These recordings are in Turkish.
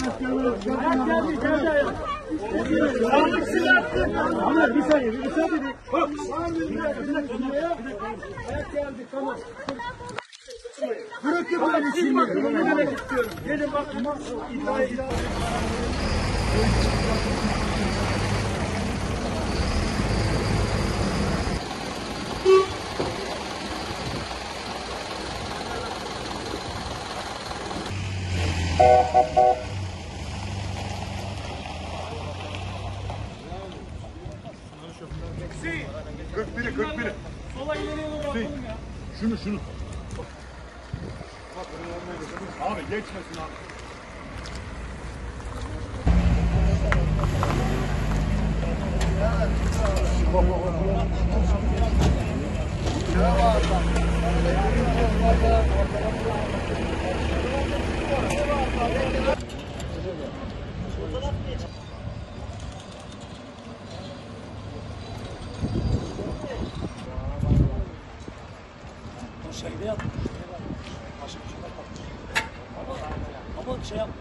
Ama bir saniye, bir saniye. Bırakın ben işimi. Gelin bak, iddia. Hüseyin. 41'i. Sola ileriye doğru atalım ya. Şunu. Abi geçmesin abi. Şeyde yapmış. Başka bir şey yapmamış. Ama şey yapmış.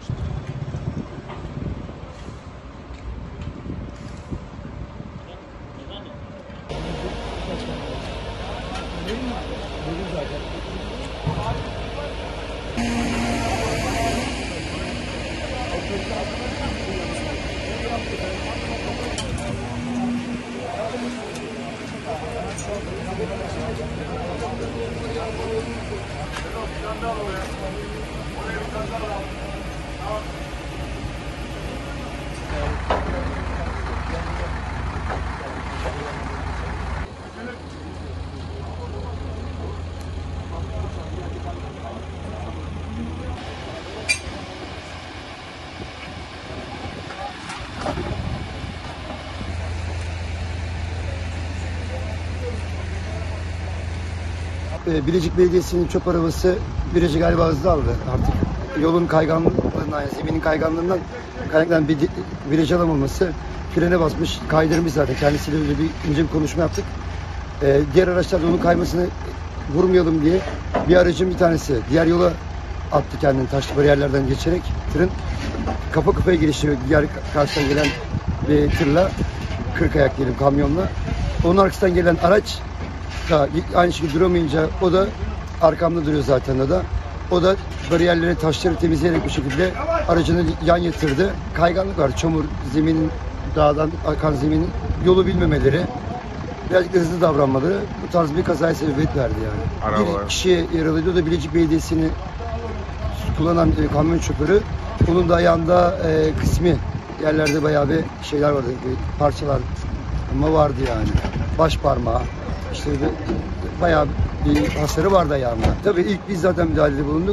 Bilecik Belediyesi'nin çöp arabası virajı galiba hızlı aldı artık. Yolun kayganlığından, yani zeminin kayganlığından kaynaklanan bir viraj alamaması, frene basmış, kaydırmış zaten. Kendisiyle öyle bir ince bir konuşma yaptık. Diğer araçlar da onun kaymasını vurmayalım diye bir aracın bir tanesi diğer yola attı kendini taşlı bariyerlerden geçerek. Tırın kafa kafaya girişiyor diğer karşıdan gelen bir tırla, 40 ayak diyelim kamyonla. Onun arkasından gelen araç da aynı şekilde duramayınca o da arkamda duruyor zaten o da. O da bariyerleri, taşları temizleyerek bu şekilde aracını yan yatırdı. Kayganlık var. Çamur, zeminin, dağdan akan zeminin yolu bilmemeleri, birazcık hızlı davranmaları bu tarz bir kazaya sebebiyet verdi yani. Bir kişi yaralıydı. O da Bilecik Belediyesi'ni kullanan kamyon şoförü. Onun da ayağında kısmi yerlerde bayağı bir şeyler vardı. Parçalar ama vardı yani. Baş parmağı. İşte bayağı bir hasarı vardı ayağında. Tabii ilk biz zaten müdahalede bulunduk.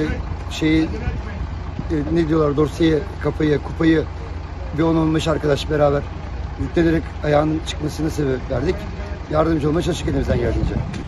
Ne diyorlar, dorseyi, kafayı, kupayı bir 10-15 arkadaş beraber yüklenerek ayağının çıkmasına sebep verdik. Yardımcı olmaya çalıştık elimizden geldiğince.